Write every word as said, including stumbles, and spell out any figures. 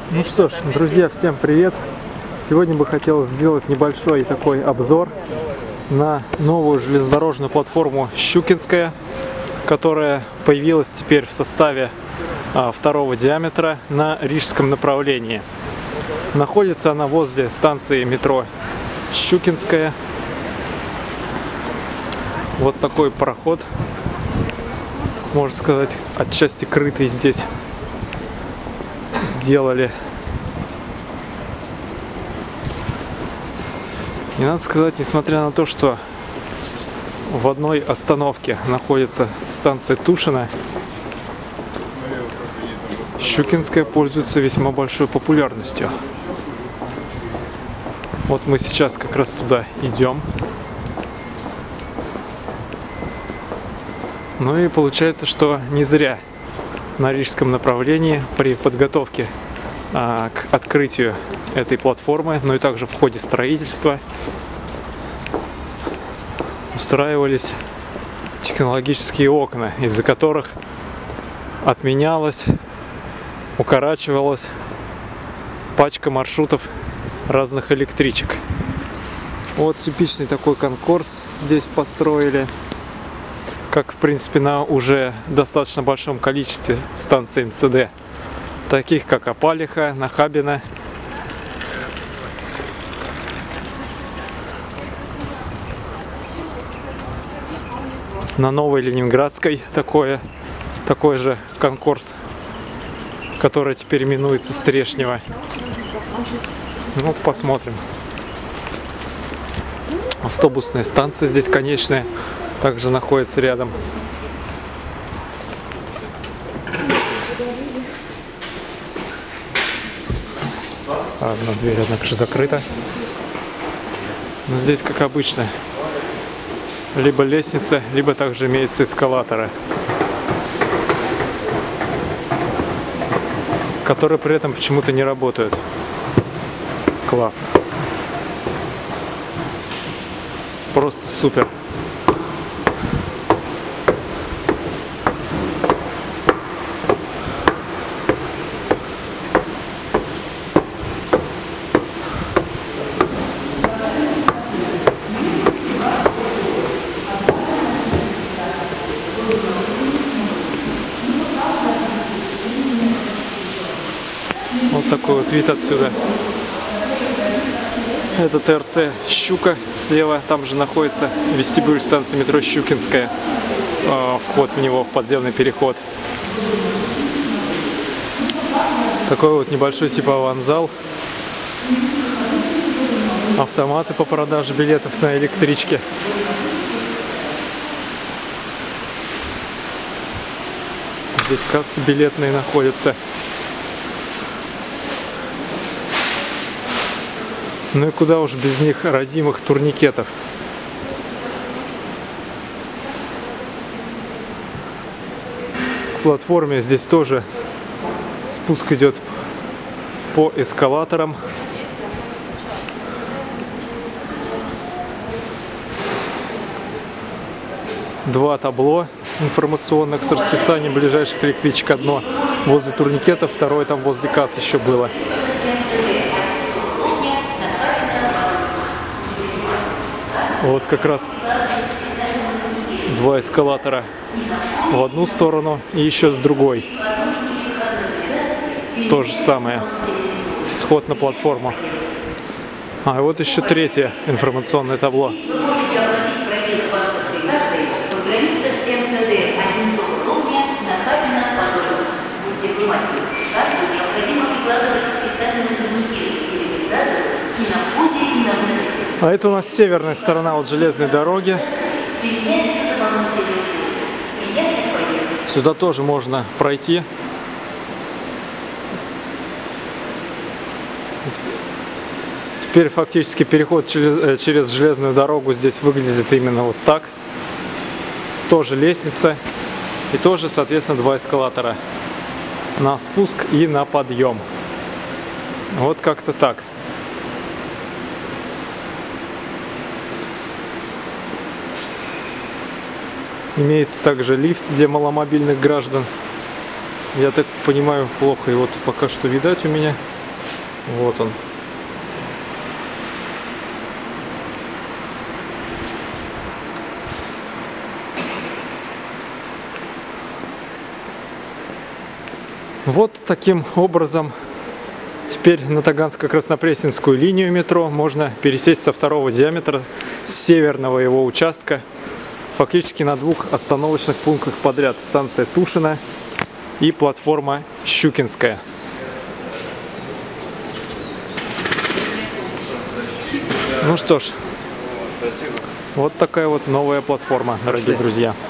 Ну что ж, друзья, всем привет! Сегодня бы хотел сделать небольшой такой обзор на новую железнодорожную платформу Щукинская, которая появилась теперь в составе а, второго диаметра на рижском направлении. Находится она возле станции метро Щукинская. Вот такой проход, можно сказать, отчасти крытый здесь сделали. И надо сказать, несмотря на то, что в одной остановке находится станция Тушино, Щукинская пользуется весьма большой популярностью. Вот мы сейчас как раз туда идем. Ну и получается, что не зря на рижском направлении при подготовке а, к открытию этой платформы, но и также в ходе строительства устраивались технологические окна, из-за которых отменялась, укорачивалась пачка маршрутов разных электричек. Вот типичный такой конкурс здесь построили, как в принципе на уже достаточно большом количестве станций эм цэ дэ, таких как Опалиха, Нахабино. На Новой Ленинградской такое, такой же конкурс, который теперь именуется Стрешнево. Ну, вот посмотрим. Автобусная станция здесь конечная также находится рядом. Одна дверь, однако же, закрыта. Но здесь, как обычно, либо лестница, либо также имеются эскалаторы, которые при этом почему-то не работают. Класс. Просто супер. Вот такой вот вид отсюда. Это тэ эр цэ «Щука». Слева там же находится вестибюль станции метро Щукинская. Вход в него, в подземный переход. Такой вот небольшой типа аванзал. Автоматы по продаже билетов на электричке. Здесь кассы билетные находятся. Ну и куда уж без них, родимых турникетов. К платформе здесь тоже спуск идет по эскалаторам. Два табло информационных с расписанием ближайших электричек. Одно возле турникетов, второе там возле касс еще было. Вот как раз два эскалатора в одну сторону и еще с другой. То же самое. Сход на платформу. А и вот еще третье информационное табло. А это у нас северная сторона от железной дороги. Сюда тоже можно пройти. Теперь фактически переход через, через железную дорогу здесь выглядит именно вот так. Тоже лестница и тоже, соответственно, два эскалатора на спуск и на подъем. Вот как-то так. Имеется также лифт для маломобильных граждан. Я так понимаю, плохо его тут пока что видать у меня. Вот он. Вот таким образом теперь на Таганско-Краснопресненскую линию метро можно пересесть со второго диаметра, с северного его участка, фактически на двух остановочных пунктах подряд. Станция Тушино и платформа Щукинская. Ну что ж, вот такая вот новая платформа, дорогие друзья.